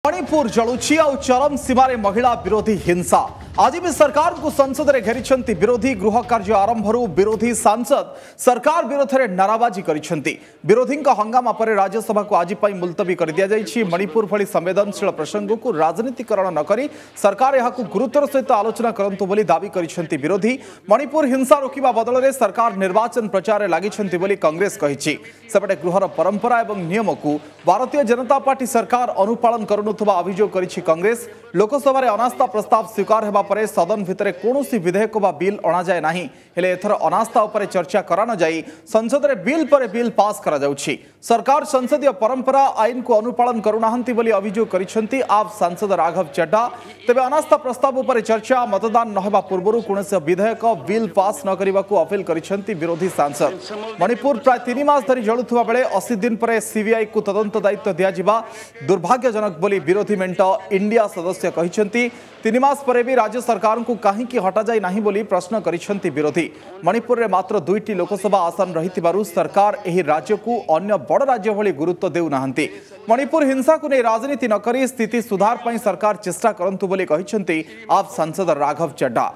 मणिपुर जलुची आ चरम सीमार महिला विरोधी हिंसा आज भी सरकार को संसद में घेरी विरोधी गृह कार्य आरंभ विरोधी सांसद सरकार विरोध में नाराबाजी करिसेंती। विरोधी हंगामा पर राज्यसभा को आज मुलतवी कर दिया जायछि। मणिपुर भली संवेदनशील प्रसंग को राजनीतिकरण न करी सरकार यह गुरुत्वर सहित आलोचना करंतु बोली दाबी करिसेंती विरोधी। मणिपुर हिंसा रोकिबा बदल में सरकार निर्वाचन प्रचार लागिसेंती बोली कांग्रेस कहिछि। सेपटे गृहर परंपरा और नियम को भारतीय जनता पार्टी सरकार अनुपालन करुनुथबा अभियोग करिछि कांग्रेस। लोकसभा अनास्था प्रस्ताव स्वीकार हेबा परे सदन भितर कौनसी विधेयक बा बिल अणा जाए नाही, हेले एथर अनास्था उपरे चर्चा करा न जाई संसद रे बिल पर बिल पास करा जाउछि। सरकार संसदीय परंपरा आईन को अनुपालन करुनाहंती बोली अभियोग करिसेंती आप सांसद राघव चड्डा। तेबे अनास्था प्रस्ताव उपरे चर्चा मतदान न हेबा पूर्वरु कौनसी विधेयक बिल पास न करिबा को अपील करिसेंती विरोधी सांसद। मणिपुर प्राय 3 मास धरी जळुथुवा बेले 80 दिन पर सीबीआई को तदंत दायित्व दिया जिबा दुर्भाग्यजनक बोली विरोधी मेंट इंडिया सदस्य कहिसेंती। 3 मास पर भी राज्य सरकार को कहीं हटा जाए नहीं बोली प्रश्न करिसेंती विरोधी। मणिपुर रे मात्र 2टी लोकसभा आसन रहिथिबारु सरकार एही राज्य को अन्य बड़ राज्य भली गुरुत्व देउ नाहंती। मणिपुर हिंसा को नहीं राजनीति न करी स्थिति सुधार पई सरकार चेष्टा करंतु बोली कहिसेंती आप सांसद राघव चड्डा।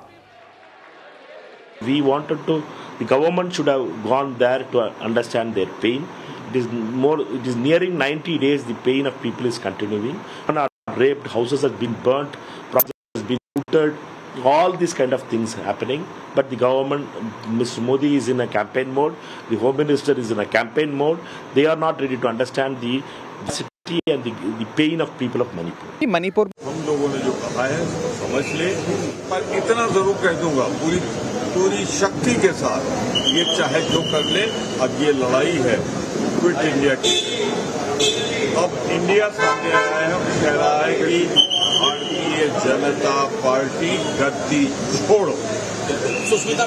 We wanted to, the government should have gone there to understand their pain. It is nearing 90 days, the pain of people is continuing. Are raped, houses have been burnt, projects have been looted, all these kind of things happening. But the government, Mr. Modi is in a campaign mode, the Home Minister is in a campaign mode. They are not ready to understand the city and the pain of people of Manipur. Manipur हम लोगों ने जो कहा है समझ ले, पर इतना जरूर कह दूंगा पूरी शक्ति के साथ ये चाहे जो कर ले, अब ये लड़ाई है क्विट इंडिया की। अब इंडिया सामने आया है और कह रहा है कि भारतीय जनता पार्टी गद्दी छोड़ो। सुष्मिता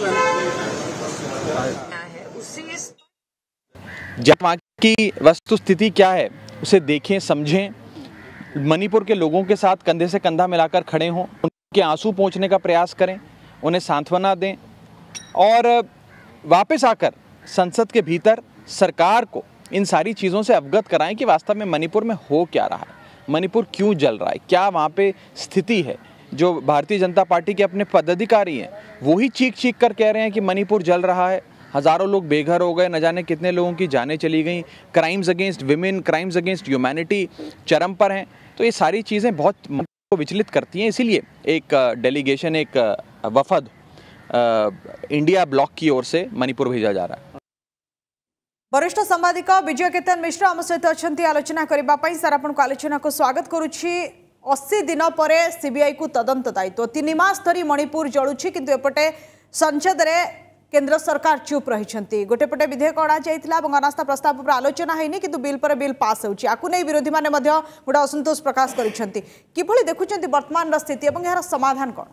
वहां की वस्तु स्थिति क्या है उसे देखें, समझें, मणिपुर के लोगों के साथ कंधे से कंधा मिलाकर खड़े हों, उनके आंसू पोंछने का प्रयास करें, उन्हें सांत्वना दें और वापस आकर संसद के भीतर सरकार को इन सारी चीज़ों से अवगत कराएं कि वास्तव में मणिपुर में हो क्या रहा है, मणिपुर क्यों जल रहा है, क्या वहाँ पे स्थिति है। जो भारतीय जनता पार्टी के अपने पदाधिकारी हैं वो ही चीख कर कह रहे हैं कि मणिपुर जल रहा है, हज़ारों लोग बेघर हो गए, न जाने कितने लोगों की जानें चली गई, crimes against women, crimes against humanity चरम पर हैं। तो ये सारी चीज़ें बहुत मन को विचलित करती हैं। इसीलिए एक डेलीगेशन, एक वफद इंडिया ब्लॉक की ओर से मणिपुर भेजा जा रहा है। वरिष्ठ संवादिक विजय केतन मिश्र आम सहित अच्छा आलोचना करने सर आपन को आलोचना को स्वागत करुच्ची। 80 दिन पर सीबीआई को तदंत दायित्व, 3 मास धरी मणिपुर जलुची किंतु एपटे संसद रे केंद्र सरकार चुप रही। गोटेपटे विधेयक अणा जाइथिला और अनास्था प्रस्ताव पर आलोचना हैनी किंतु बिल पर बिल पास होउची। आकु नै विरोधी माने मध्य गोटे असंतोष प्रकाश करिसेंती। किभली देखुचंती वर्तमान स्थिति और यार समाधान कोन?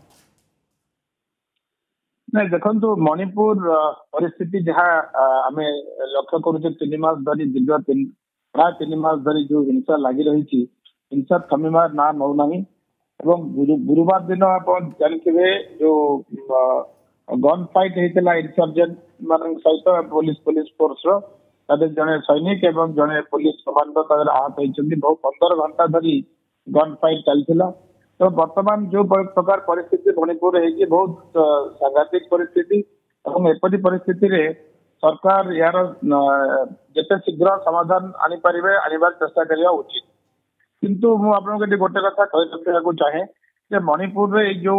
नहीं देखो मणिपुर परिस्थिति जहाँ आम लक्ष्य करुचे 3 मास धरी दीर्घ प्राय 3 मास धरी जो हिंसा लगी रही, हिंसा थमिबार ना नौना। गुरुवार दिन आप जानते जो गन फाइट होता इंसर्जेंट मान सहित पुलिस फोर्स जड़े सैनिक एवं जड़े पुलिस कमांडर आहत होती। बहुत 15 घंटा धरी गन फाइट चलता। तो वर्तमान जो प्रकार परिस्थिति मणिपुर है बहुत सांघातिक परिस्थिति और एपरी परिस्थिति रे सरकार यार जिते शीघ्र समाधान आनिबार चेष्टा करने उचित। किंतु मु आपको गोटे कथा कही चाहे जे मणिपुर रे जो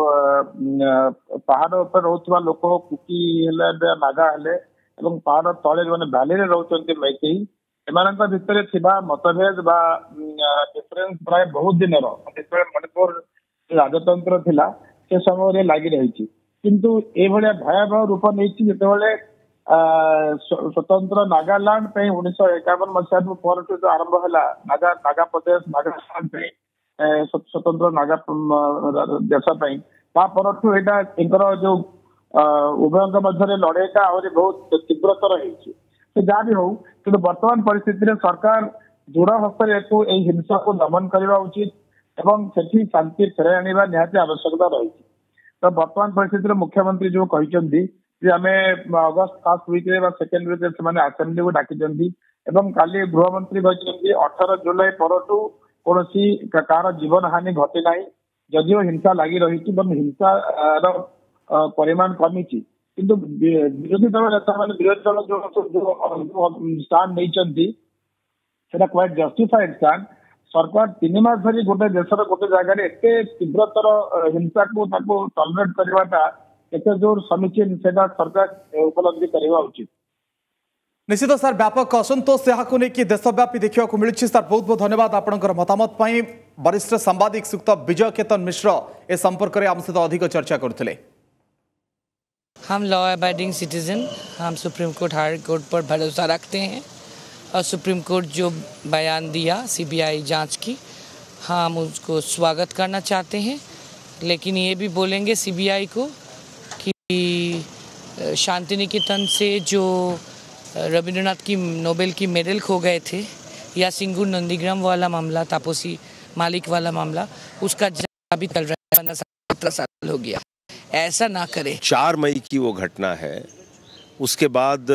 पहाड़ पर रोचवा लोक कुकी हेले नागा हेले एवं पहाड़ तले जो भैली रे रोचंती मैती एमानक भितर थिबा मतभेद बा डिफरेंस प्राय बहुत दिन मणिपुर राजतंत्र थिला से समय रे लागि रही। किंतु ए भलिया भयावह रूप नहीं जेतेबेले स्वतंत्र नागालैंड पे 1951 मसीहा पर जो आरंभ है नागा प्रदेश नागालैंड पे स्वतंत्र नागा देश पर जो उभय मध्य लड़ाईटा आहरी बहुत तीव्रतर है। जहाँ भी हो कि वर्तमान परिस्थिति में सरकार दृढ़ हस्तर हिंसा को दमन करने उचित एवं से शांति फेर आने निहाती आवश्यकता रही। तो वर्तमान परिस्थिति में मुख्यमंत्री जो कहते आम अगस्त फर्स्ट वीक सेकेंड वीक से आसेम्बली को डाकी काली गृहमंत्री कहते 18 जुलाई पर कौन कार जीवन हानि घटी ना जदिव हिंसा लगी रही हिंसार परिमाण कमी किंतु विरोधी दल नेता मैंने विरोधी दल जो स्टांड नहीं क्वाइट जस्टिफाइड स्टांड सरकार 3 मास धरी गोटे देशर गोटे जगह एते तीव्रतर हिंसा को टलरेट करवाटा एते जोर समीचीन से सरकार उपलब्धि करवा उचित। निश्चित सर व्यापक असंतोष यहाँ नहीं देशव्यापी देखा मिली सर बहुत बहुत धन्यवाद आपंकर मतामत पर। वरिष्ठ सांबादिक श्रीयुक्त विजय केतन मिश्र ए संपर्क में आम सहित अधिक चर्चा करते। हम लॉ अबाइडिंग सिटीजन, हम सुप्रीम कोर्ट हायर कोर्ट पर भरोसा रखते हैं और सुप्रीम कोर्ट जो बयान दिया सीबीआई जांच की हम उसको स्वागत करना चाहते हैं, लेकिन ये भी बोलेंगे सीबीआई को कि शांति निकेतन से जो रविंद्रनाथ की नोबेल की मेडल खो गए थे या सिंगूर नंदीग्राम वाला मामला, तापोसी मालिक वाला मामला, उसका जांच भी चल रहा है, 17 साल हो गया, ऐसा ना करे। 4 मई की वो घटना है, उसके बाद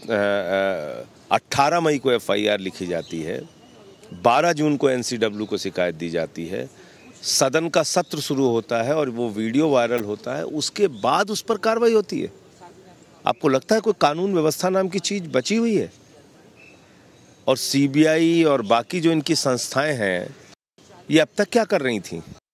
18 मई को एफआईआर लिखी जाती है, 12 जून को एनसीडब्ल्यू को शिकायत दी जाती है, सदन का सत्र शुरू होता है और वो वीडियो वायरल होता है, उसके बाद उस पर कार्रवाई होती है। आपको लगता है कोई कानून व्यवस्था नाम की चीज़ बची हुई है? और सीबीआई और बाकी जो इनकी संस्थाएं हैं ये अब तक क्या कर रही थी?